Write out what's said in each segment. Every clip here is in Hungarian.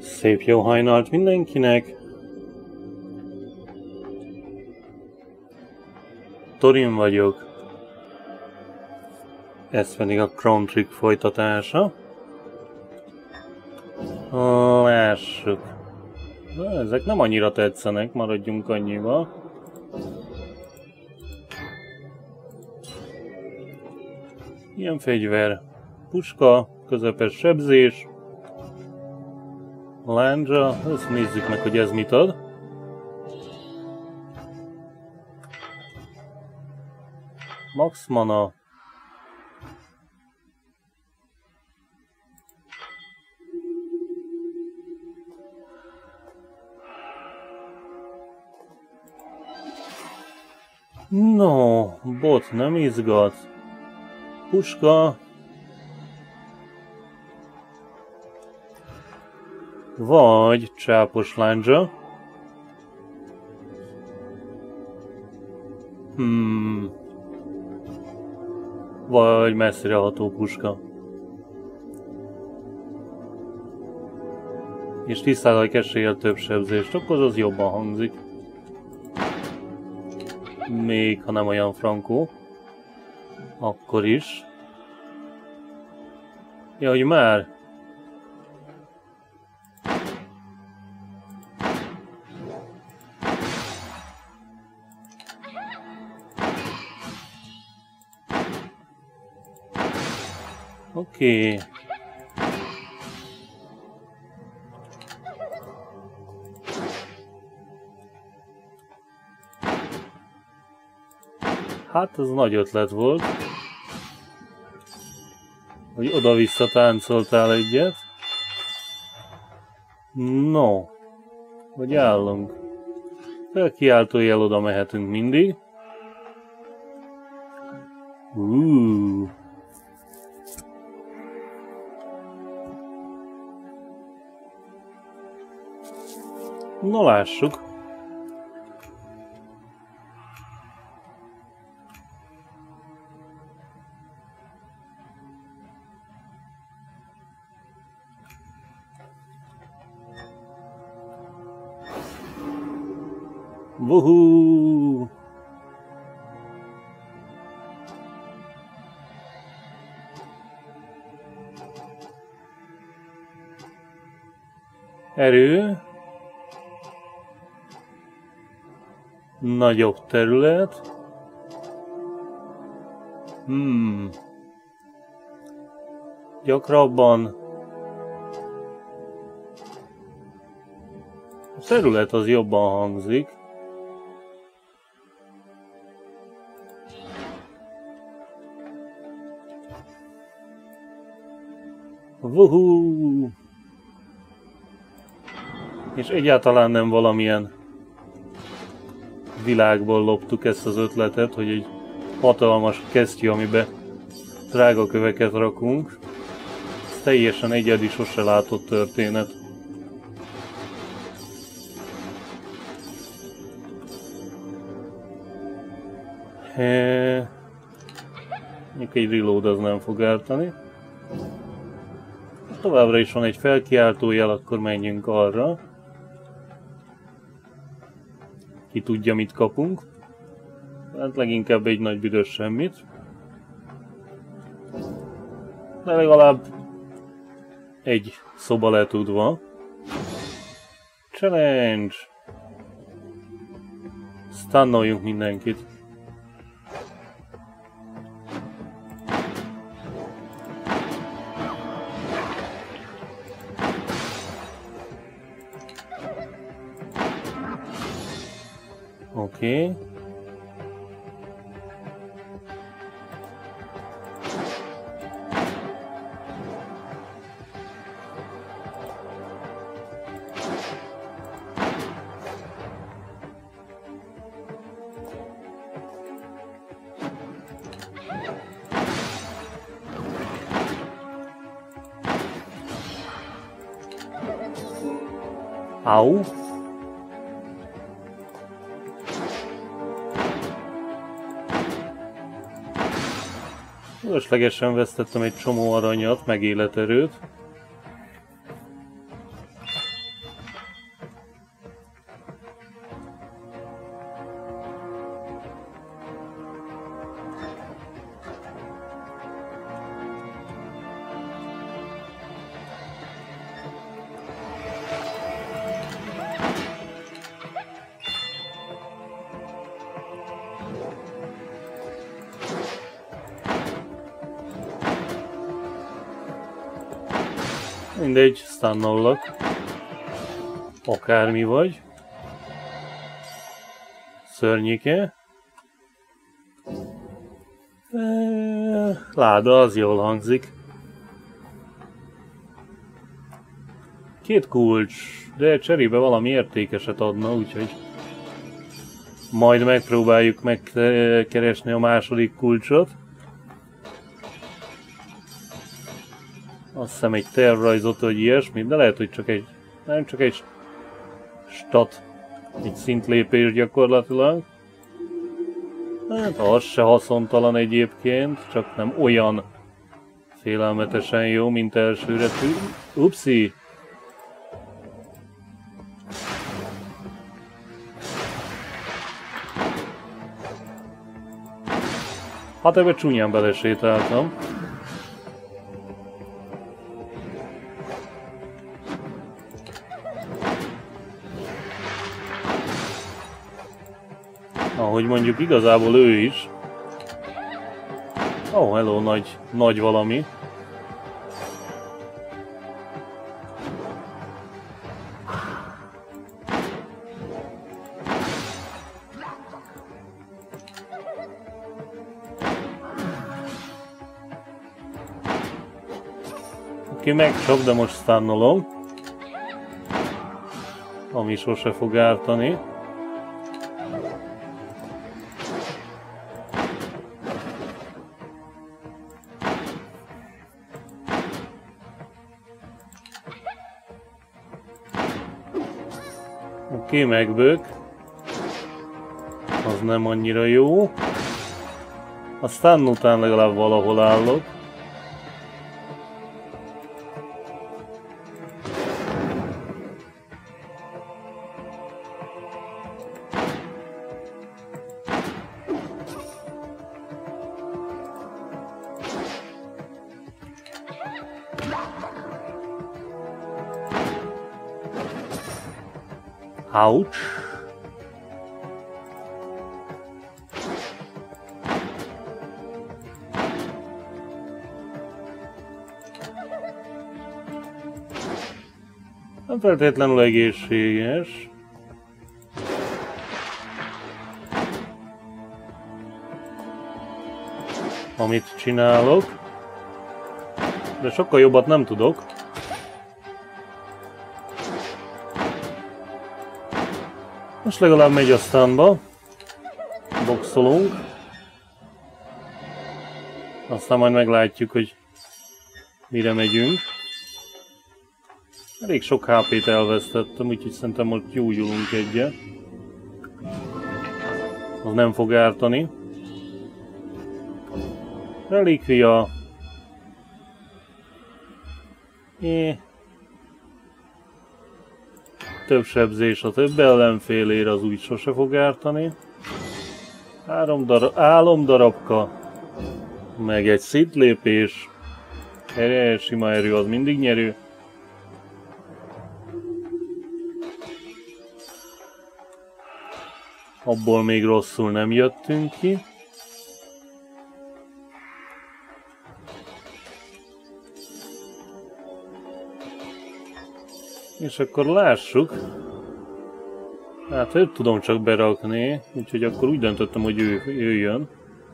Szép jó hajnalt mindenkinek! Thorin vagyok. Ez pedig a Crown Trick folytatása. Lássuk. Na, ezek nem annyira tetszenek, maradjunk annyiba. Ilyen fegyver. Puska, közepes sebzés. Lándzsa, ezt nézzük meg, hogy ez mit ad. Max mana. No, bot nem izgat. Puska. Vagy csápos lándzsa. Vagy messzireható puska. És 10% eséllyel több sebzést okoz, az jobban hangzik. Még ha nem olyan frankó. Akkor is. Ja, hogy már. Oké. Hát ez nagy ötlet volt, hogy oda-vissza táncoltál egyet. No, hogy állunk. Felkiáltójel oda mehetünk mindig. No, lássuk. Wuhuu! Erő. Nagyobb terület. Gyakrabban. A terület az jobban hangzik. Wuhuu! És egyáltalán nem valamilyen világból loptuk ezt az ötletet, hogy egy hatalmas kesztyű, amiben drága köveket rakunk. Ez teljesen egyedi, sose látott történet. Mondjuk egy reload az nem fog ártani. Továbbra is van egy felkiáltójel, akkor menjünk arra. Ki tudja, mit kapunk. Hát leginkább egy nagy büdös semmit. De legalább egy szoba letudva. Challenge! Stunnoljunk mindenkit. Oké. Au. Fölöslegesen vesztettem egy csomó aranyat, meg életerőt. Mindegy, stunnolok. Akármi vagy. Szörnyike. Láda, az jól hangzik. 2 kulcs, de cserébe valami értékeset adna, úgyhogy majd megpróbáljuk megkeresni a második kulcsot. Azt hiszem egy tervrajzot, vagy ilyesmi, de lehet, hogy csak egy stat, egy szintlépés gyakorlatilag. Hát az se haszontalan egyébként, csak nem olyan félelmetesen jó, mint elsőre tűnt. Upsi! Hát ebbe csúnyán belesétáltam. Ahogy mondjuk igazából ő is. Oh, hello, nagy valami. Oké, megcsap, de most stunnolom. Ami sose fog ártani. Oké, megbők. Az nem annyira jó. Aztán után legalább valahol állok. Ouch! Nem feltétlenül egészséges. Amit csinálok. De sokkal jobbat nem tudok. Most legalább megy a stunba. Boxolunk. Aztán majd meglátjuk, hogy mire megyünk. Elég sok HP-t elvesztettem, úgyhogy szerintem most gyógyulunk egyet. Az nem fog ártani. Relikvia. Több sebzés a több ellenfélére, az úgy sose fog ártani. 3 álomdarabka. Meg egy szintlépés. Sima erő az mindig nyerő. Abból még rosszul nem jöttünk ki. És akkor lássuk. Hát őt tudom csak berakni, úgyhogy akkor úgy döntöttem, hogy ő jön.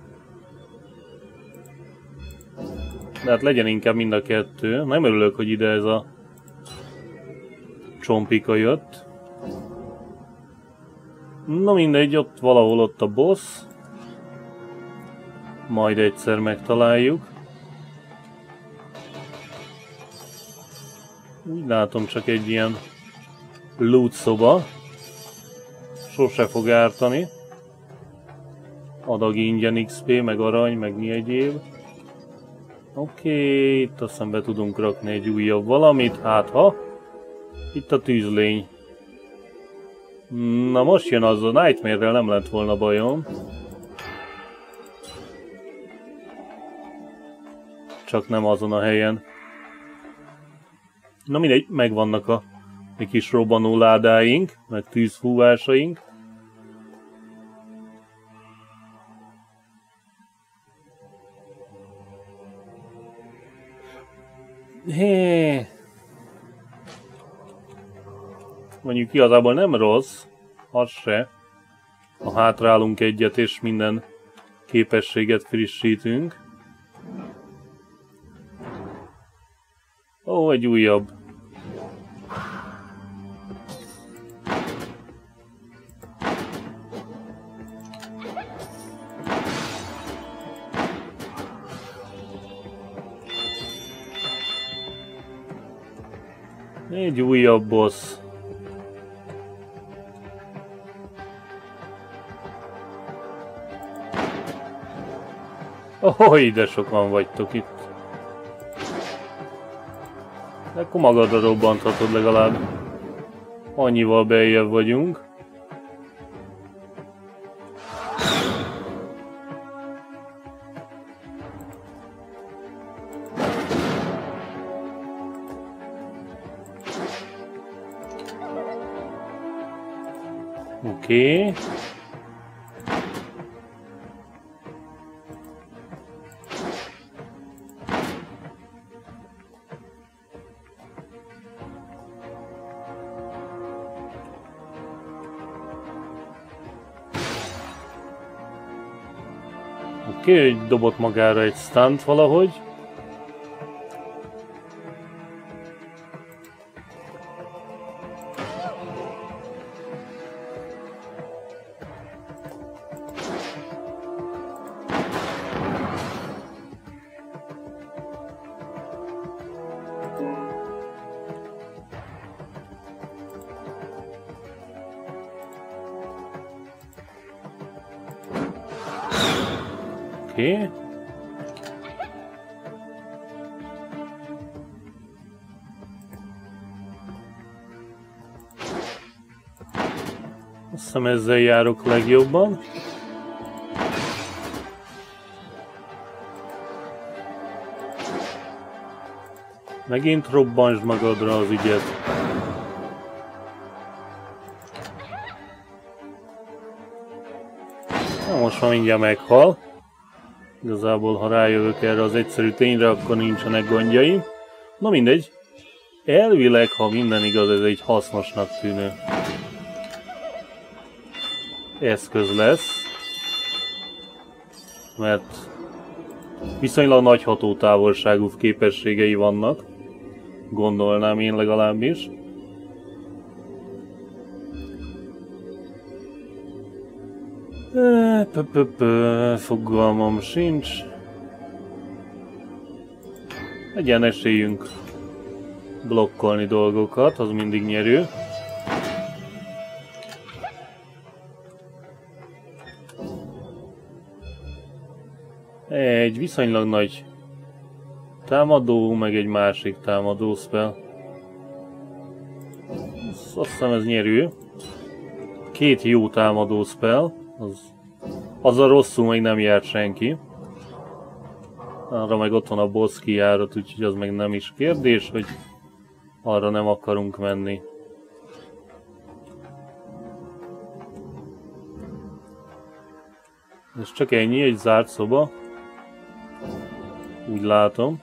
De hát legyen inkább mind a kettő. Nem örülök, hogy ide ez a csompika jött. Na mindegy, ott valahol ott a boss. Majd egyszer megtaláljuk. Úgy látom, csak egy ilyen loot szoba. Sose fog ártani. Adag ingyen XP, meg arany, meg mi egyéb. Oké, itt aztán be tudunk rakni egy újabb valamit, hát ha. Itt a tűzlény. Na most jön az, a Nightmare-rel nem lett volna bajom. Csak nem azon a helyen. Na mindegy, megvannak a mi kis robbanó ládáink, meg tűzfúvásaink. Hé, Mondjuk igazából nem rossz, az se. Ha hátrálunk egyet és minden képességet frissítünk. Ó, egy újabb. Egy újabb boss. Oh, ide sokan vagytok itt. De akkor magadra robbanthatod legalább. Annyival beljebb vagyunk. Oké. Oké, hogy dobott magára egy stunt valahogy. Oké. Azt hiszem ezzel járok legjobban. Megint robbansd magadra az ügyet. Na, most már mindjárt meghal. Igazából, ha rájövök erre az egyszerű tényre, akkor nincsenek gondjaim. Na mindegy. Elvileg, ha minden igaz, ez egy hasznosnak tűnő eszköz lesz. Mert viszonylag nagy hatótávolságú képességei vannak. Gondolnám én legalábbis. Fogalmam sincs. Egyen esélyünk blokkolni dolgokat, az mindig nyerő. Egy viszonylag nagy támadó, meg egy másik támadó spell. Azt hiszem ez nyerő. Két jó támadó spell. Az a rosszul még nem járt senki. Arra meg ott van a boss kijárat, úgyhogy az meg nem is kérdés, hogy arra nem akarunk menni. Ez csak ennyi, egy zárt szoba. Úgy látom.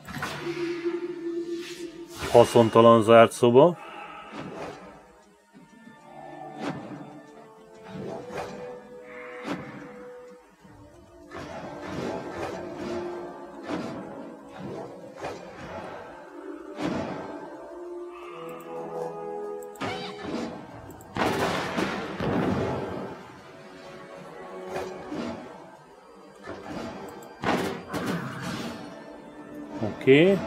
Haszontalan zárt szoba. Oké.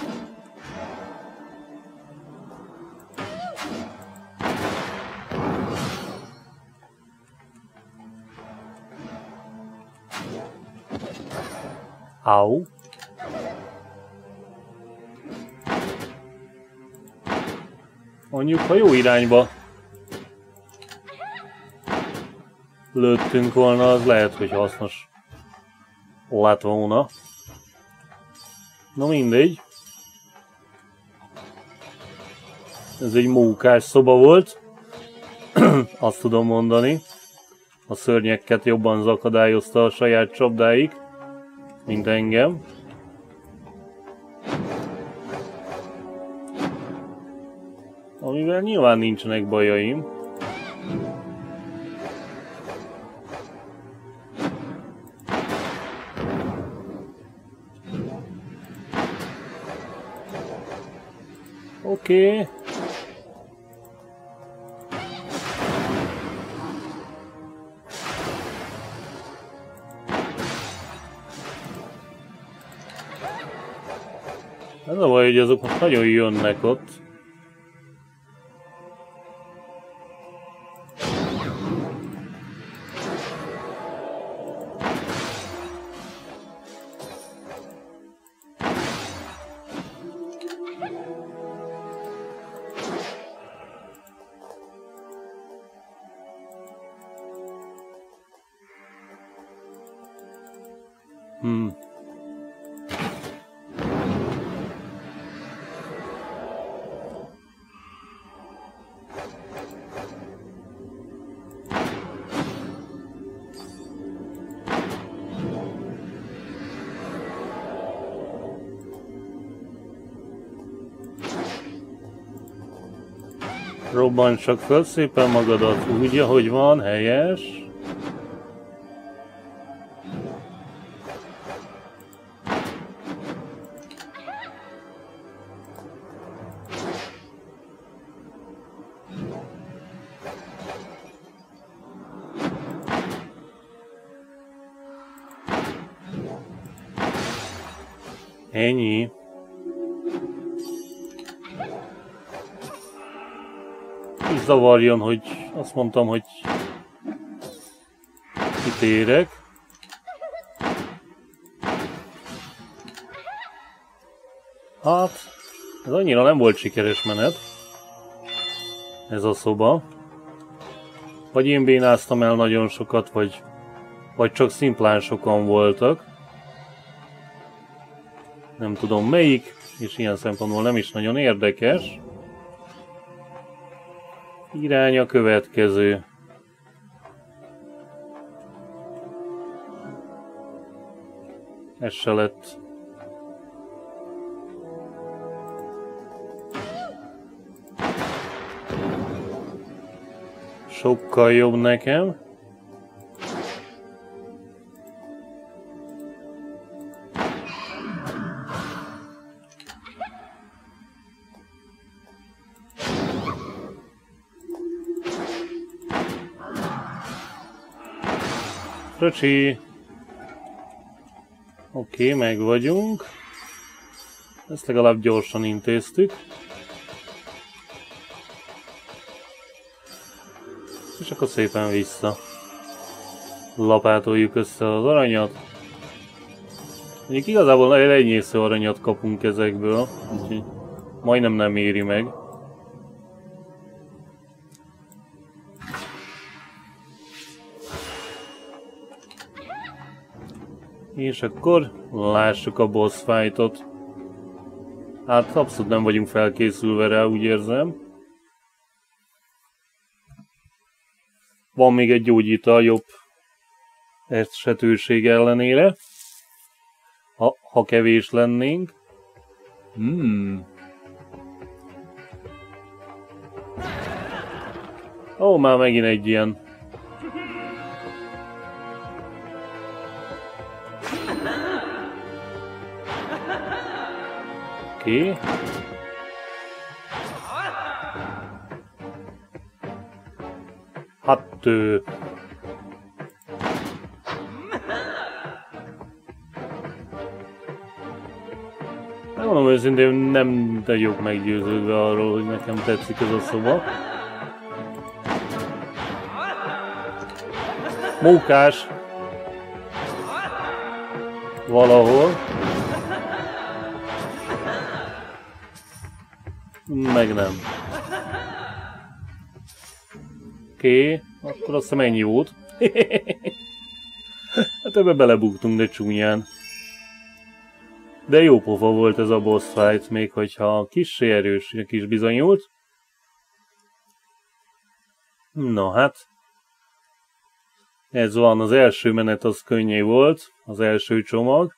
Au. Mondjuk, ha jó irányba lőttünk volna, az lehet, hogy hasznos lett volna. Na mindegy. Ez egy mókás szoba volt. Azt tudom mondani. A szörnyeket jobban zakadályozta a saját csapdáik, mint engem. Amivel nyilván nincsenek bajaim. Oké. Ez a baj, hogy azok most nagyon jönnek ott. Robbanj csak föl szépen magadat úgy, ahogy van, helyes. Ennyi. És zavarjon, hogy azt mondtam, hogy kitérek. Hát, ez annyira nem volt sikeres menet. Ez a szoba. Vagy én bénáztam el nagyon sokat, vagy csak szimplán sokan voltak. Nem tudom melyik, és ilyen szempontból nem is nagyon érdekes. Irány a következő. Ez se lett. Sokkal jobb nekem. Röcsi! Oké, meg vagyunk. Ezt legalább gyorsan intéztük. És akkor szépen vissza. Lapátoljuk össze az aranyat. Mondjuk igazából elenyésző aranyat kapunk ezekből, úgyhogy majdnem nem éri meg. És akkor lássuk a boss fightot. Hát abszolút nem vagyunk felkészülve rá, úgy érzem. Van még egy gyógyita jobb esetőség ellenére. Ha kevés lennénk. Ó, már megint egy ilyen. Oké. Hát... Mondom őszintén, nem vagyok meggyőződve arról, hogy nekem tetszik ez a szoba. Mókás. Valahol. Meg nem. Oké, akkor azt hiszem ennyi volt. Hát ebbe belebuktunk, de csúnyán. De jó pofa volt ez a boss fight, még hogyha kissé erősnek is bizonyult. Na hát. Ez van, az első menet az könnyű volt, az első csomag.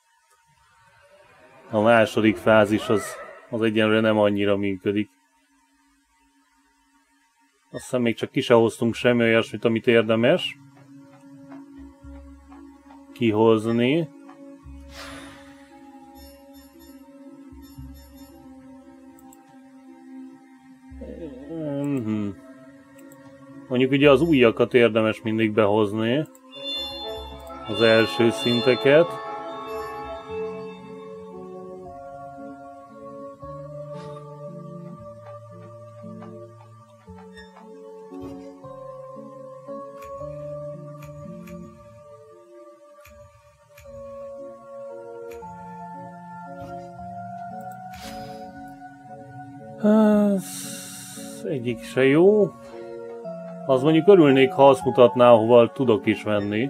A második fázis az egyenlőre nem annyira működik. Azt hiszem még csak ki se hoztunk semmi olyasmit, amit érdemes kihozni. Mondjuk ugye az újakat érdemes mindig behozni. Az első szinteket. Ez egyik se jó. Az mondjuk örülnék, ha azt mutatná, ahova tudok is venni.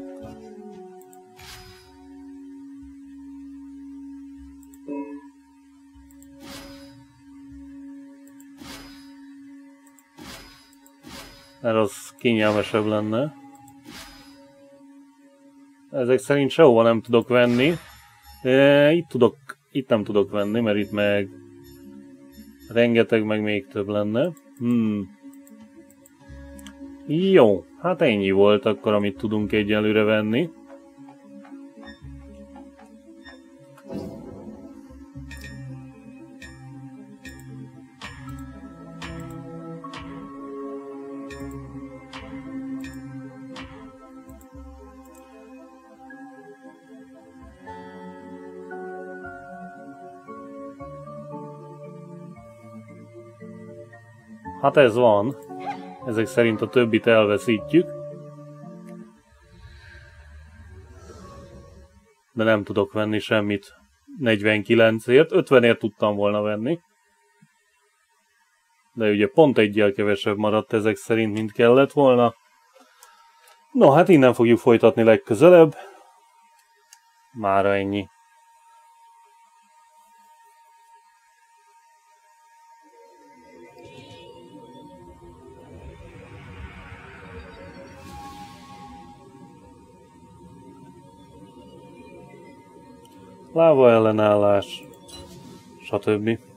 Mert az kényelmesebb lenne. Ezek szerint sehova nem tudok venni. Itt nem tudok venni, mert itt meg rengeteg, meg még több lenne. Jó, hát ennyi volt akkor, amit tudunk egyelőre venni. Hát ez van. Ezek szerint a többit elveszítjük. De nem tudok venni semmit 49-ért. 50-ért tudtam volna venni. De ugye pont egyel kevesebb maradt ezek szerint, mint kellett volna. No, hát innen fogjuk folytatni legközelebb. Mára ennyi. Láva ellenállás, stb.